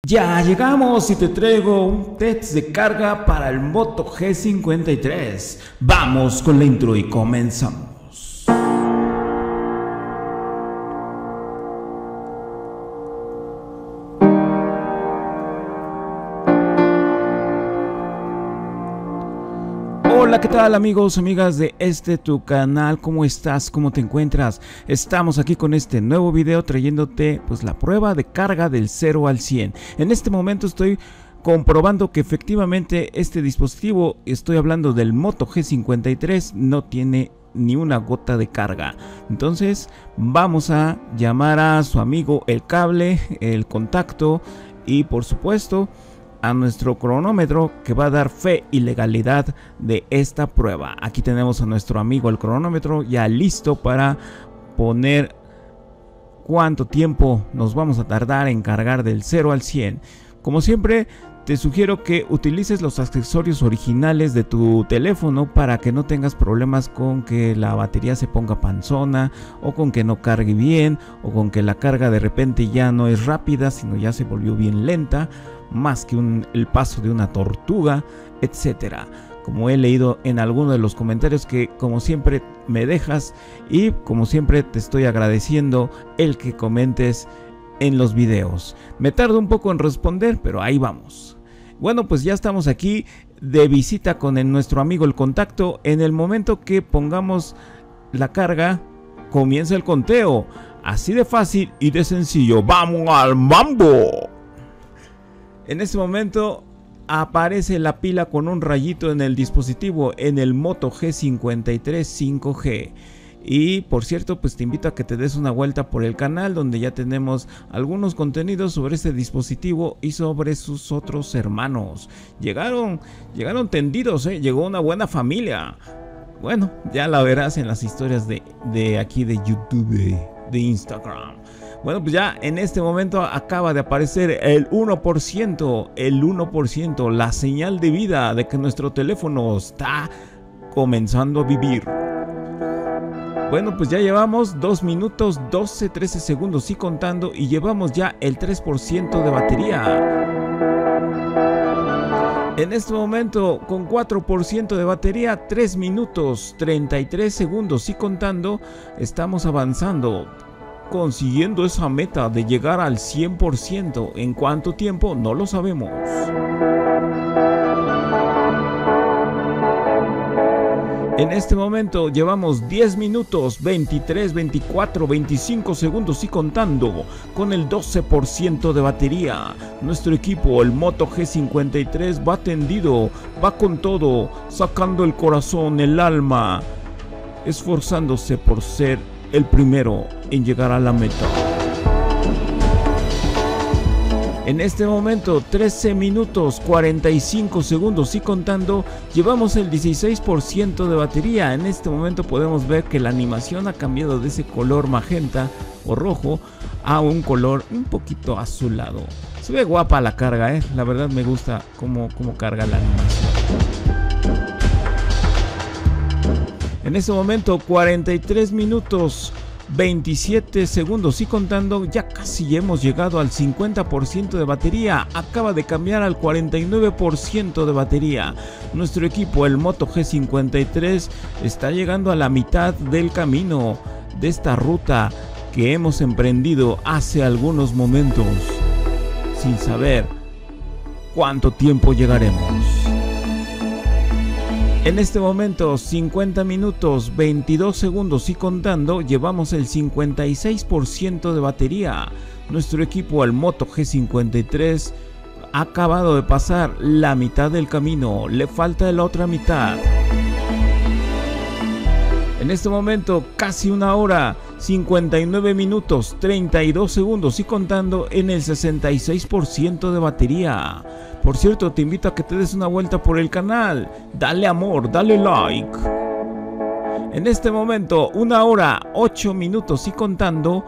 Ya llegamos y te traigo un test de carga para el Moto G53. Vamos con la intro y comenzamos. Hola, ¿qué tal amigos, amigas de tu canal? ¿Cómo estás? ¿Cómo te encuentras? Estamos aquí con este nuevo video trayéndote pues la prueba de carga del 0 al 100. En este momento estoy comprobando que efectivamente este dispositivo, estoy hablando del Moto G53, no tiene ni una gota de carga. Entonces vamos a llamar a su amigo el cable, el contacto y por supuesto a nuestro cronómetro que va a dar fe y legalidad de esta prueba. Aquí tenemos a nuestro amigo el cronómetro ya listo para poner cuánto tiempo nos vamos a tardar en cargar del 0 al 100. Como siempre te sugiero que utilices los accesorios originales de tu teléfono para que no tengas problemas con que la batería se ponga panzona, o con que no cargue bien, o con que la carga de repente ya no es rápida sino ya se volvió bien lenta, más que el paso de una tortuga, etcétera. Como he leído en alguno de los comentarios que como siempre me dejas, y como siempre te estoy agradeciendo el que comentes en los videos. Me tardo un poco en responder, pero ahí vamos. Bueno, pues ya estamos aquí de visita con nuestro amigo el contacto. En el momento que pongamos la carga, comienza el conteo. Así de fácil y de sencillo. ¡Vamos al mambo! En este momento aparece la pila con un rayito en el dispositivo, en el Moto G53 5G. Y por cierto, pues te invito a que te des una vuelta por el canal, donde ya tenemos algunos contenidos sobre este dispositivo y sobre sus otros hermanos. Llegaron tendidos, llegó una buena familia. Bueno, ya la verás en las historias de aquí de YouTube, de Instagram. Bueno, pues ya en este momento acaba de aparecer el 1%, la señal de vida de que nuestro teléfono está comenzando a vivir. Bueno, pues ya llevamos 2 minutos 12-13 segundos y contando, y llevamos ya el 3% de batería. En este momento, con 4% de batería, 3 minutos 33 segundos y contando, estamos avanzando, consiguiendo esa meta de llegar al 100%. ¿En cuánto tiempo? No lo sabemos. En este momento llevamos 10 minutos 23, 24, 25 segundos y contando, con el 12% de batería. Nuestro equipo, el Moto G53, va tendido, va con todo, sacando el corazón, el alma, esforzándose por ser el primero en llegar a la meta. En este momento 13 minutos 45 segundos y contando, llevamos el 16% de batería. En este momento podemos ver que la animación ha cambiado de ese color magenta o rojo a un color un poquito azulado. Se ve guapa la carga, la verdad me gusta cómo carga la animación. En este momento 43 minutos 27 segundos y contando, ya casi hemos llegado al 50% de batería. Acaba de cambiar al 49% de batería. Nuestro equipo, el Moto G53, está llegando a la mitad del camino de esta ruta que hemos emprendido hace algunos momentos, sin saber cuánto tiempo llegaremos. En este momento 50 minutos 22 segundos y contando, llevamos el 56% de batería. Nuestro equipo, el Moto G53, ha acabado de pasar la mitad del camino, le falta la otra mitad. En este momento casi una hora, 59 minutos 32 segundos y contando, en el 66% de batería. Por cierto, te invito a que te des una vuelta por el canal, dale amor, dale like. En este momento, 1 hora 8 minutos y contando,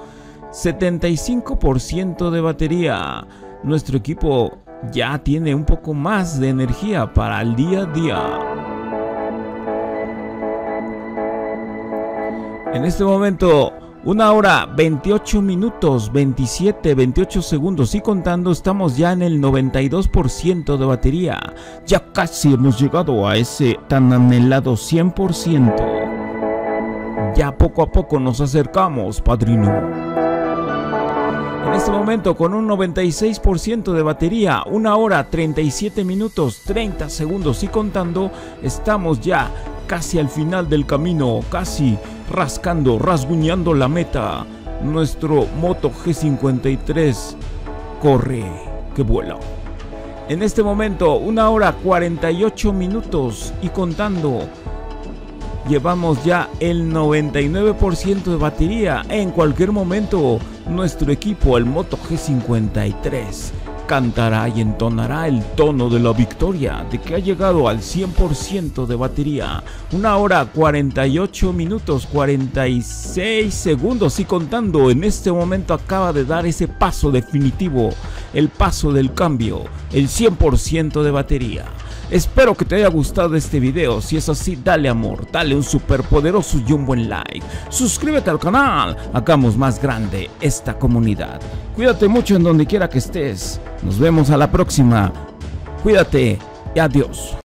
75% de batería. Nuestro equipo ya tiene un poco más de energía para el día a día. En este momento 1 hora 28 minutos 28 segundos y contando. Estamos ya en el 92% de batería. Ya casi hemos llegado a ese tan anhelado 100%. Ya poco a poco nos acercamos, padrino. En este momento con un 96% de batería, 1 hora 37 minutos 30 segundos y contando. Estamos ya casi al final del camino, casi rasguñando la meta. Nuestro Moto G53 corre, que vuela. En este momento 1 hora 48 minutos y contando. Llevamos ya el 99% de batería. En cualquier momento nuestro equipo, el Moto G53, cantará y entonará el tono de la victoria, de que ha llegado al 100% de batería. 1 hora 48 minutos 46 segundos y contando. En este momento acaba de dar ese paso definitivo, el paso del cambio, el 100% de batería. Espero que te haya gustado este video. Si es así, dale amor, dale un super poderoso y un buen like. Suscríbete al canal, hagamos más grande esta comunidad. Cuídate mucho en donde quiera que estés. Nos vemos a la próxima. Cuídate y adiós.